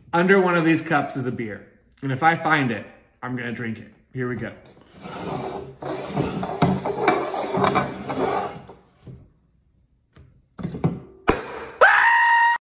Under one of these cups is a beer. And if I find it, I'm gonna drink it. Here we go.